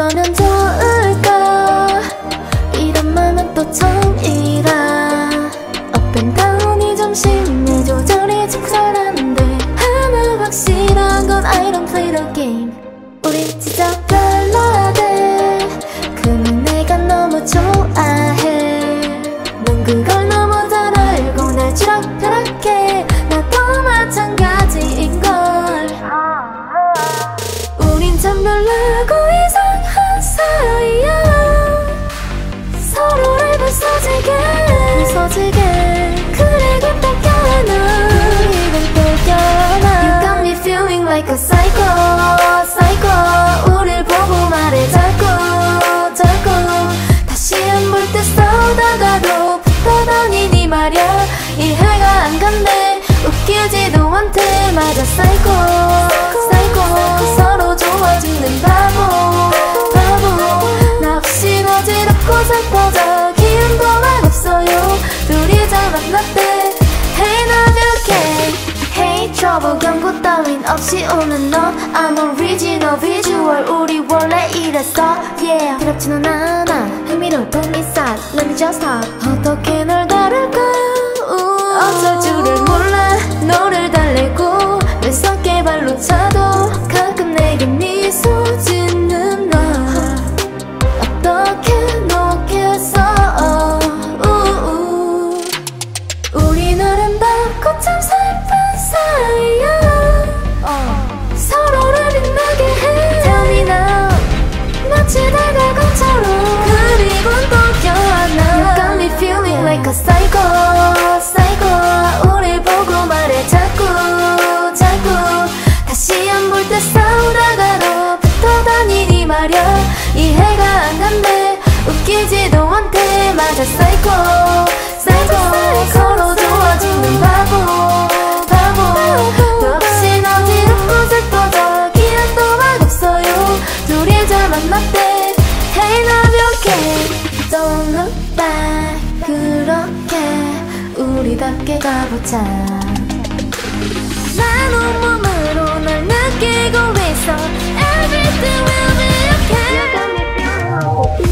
어쩌면 좋을까. 이런 맘은 또 처음이라. 업 앤 다운이 좀 심해. 조절이 적절한데 하나 확실한 건 I don't play the game. 우리 진짜 별로대. 그는 내가 너무 좋아해. 넌 그걸 너무 잘 알고 날 쥐락펴락해. 나도 마찬가지인걸. 우린 참 별나고 이상한 사이야. 서로를 부서지게 그리고 또 껴안아. You got me feeling like a psycho. 우릴 보고 말해 자꾸 다시 안 볼 때 싸우다가도 붙어다니니 말야. 이해가 안 간대. 웃기지도 않대. 맞아 psycho. 서로 좋아 죽는 바보. 나 없이 어지럽고 슬퍼져. 기운도 막 없어요. 둘이 잘 만났대. Hey love you okay. Hey trouble 경고 따윈 없이 오는 너. I'm original visual. 우리 원래 이랬어 yeah. 두렵지는 않아. 흥미로운 이살 Let me just talk. 어떻게 널 다룰까요. 어쩔 줄을 몰라. 너를 달래고 왼손께 발로 차도 가끔 내게 미소 짓는 너. 어떻게 놓겠어. 우린 아름답고 참 슬픈 사이야. 서로를 빛나게 해. Tell me now. 마치 다가간처럼 그리고 또 껴안아. You got me feeling like a psycho. 우릴 보고 말해 자꾸 다시 안 볼 때 싸우다가도 붙어다니니 말야. 이해가 안 간대. 웃기지도 않대. 맞아 psycho. 서로 좋아 죽는 바보. 너 없이 어지럽고 슬퍼져. 기억도 막 없어요. 둘이 잘 만났대. Hey love you okay. Don't look back. 그렇게 우리답게 가보자. 난 온몸으로 널 느끼고 있어. Everything will be okay.